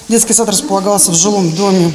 Детский сад располагался в жилом доме.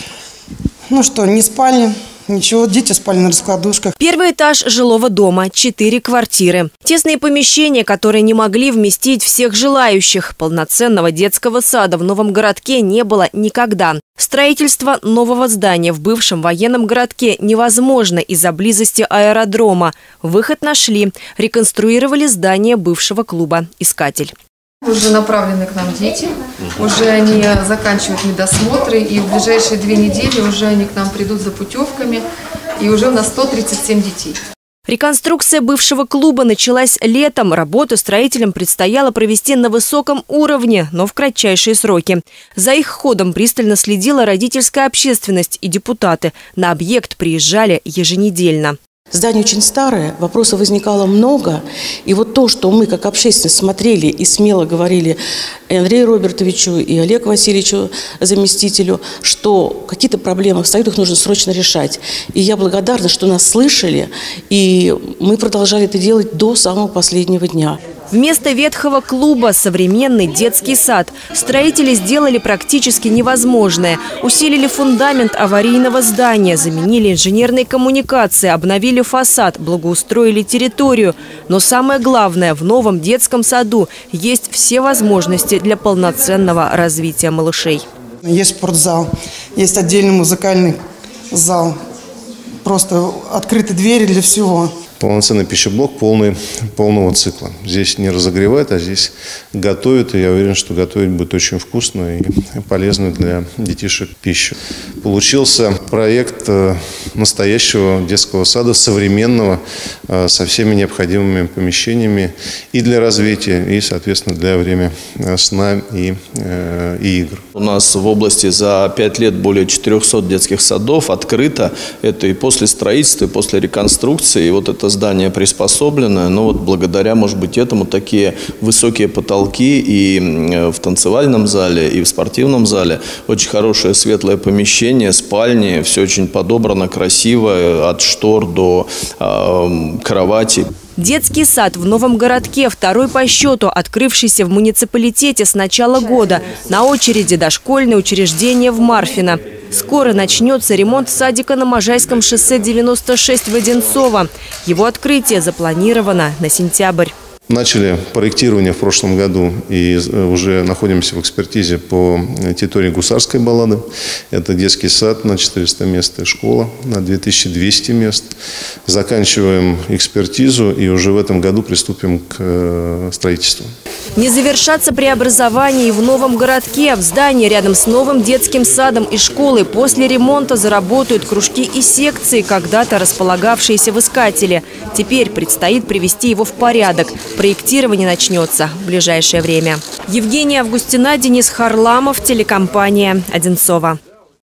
Ну что, не спальня. Ничего, дети спали на раскладушках. Первый этаж жилого дома, 4 квартиры. Тесные помещения, которые не могли вместить всех желающих. Полноценного детского сада в новом городке не было никогда. Строительство нового здания в бывшем военном городке невозможно из-за близости аэродрома. Выход нашли. Реконструировали здание бывшего клуба «Искатель». Уже направлены к нам дети, уже они заканчивают медосмотры, и в ближайшие 2 недели уже они к нам придут за путевками, и уже у нас 137 детей. Реконструкция бывшего клуба началась летом. Работу строителям предстояло провести на высоком уровне, но в кратчайшие сроки. За их ходом пристально следила родительская общественность и депутаты. На объект приезжали еженедельно. Здание очень старое, вопросов возникало много. И вот то, что мы как общественность смотрели и смело говорили и Андрею Робертовичу, и Олегу Васильевичу, заместителю, что какие-то проблемы встают, их нужно срочно решать. И я благодарна, что нас слышали, и мы продолжали это делать до самого последнего дня. Вместо ветхого клуба современный детский сад. Строители сделали практически невозможное. Усилили фундамент аварийного здания, заменили инженерные коммуникации, обновили фасад, благоустроили территорию. Но самое главное, в новом детском саду есть все возможности для полноценного развития малышей. Есть спортзал, есть отдельный музыкальный зал. Просто открыты двери для всего. Полноценный пищеблок полного цикла. Здесь не разогревают, а здесь готовят. И я уверен, что готовить будет очень вкусно и полезную для детишек пищу. Получился проект настоящего детского сада, современного, со всеми необходимыми помещениями и для развития, и, соответственно, для времени сна и игр. У нас в области за 5 лет более 400 детских садов открыто. Это и после строительства, и после реконструкции. И вот это здание приспособленное, но вот благодаря, может быть, этому такие высокие потолки и в танцевальном зале, и в спортивном зале. Очень хорошее светлое помещение, спальни, все очень подобрано, красиво, от штор до кровати. Детский сад в новом городке, второй по счету, открывшийся в муниципалитете с начала года. На очереди дошкольные учреждения в Марфино. Скоро начнется ремонт садика на Можайском шоссе 96 в Одинцово. Его открытие запланировано на сентябрь. Начали проектирование в прошлом году и уже находимся в экспертизе по территории Гусарской баллады. Это детский сад на 400 мест и школа на 2200 мест. Заканчиваем экспертизу и уже в этом году приступим к строительству. Не завершатся преобразования и в новом городке. В здании рядом с новым детским садом и школой после ремонта заработают кружки и секции, когда-то располагавшиеся в «Искателе». Теперь предстоит привести его в порядок. Проектирование начнется в ближайшее время. Евгения Августина, Денис Харламов, телекомпания «Одинцово».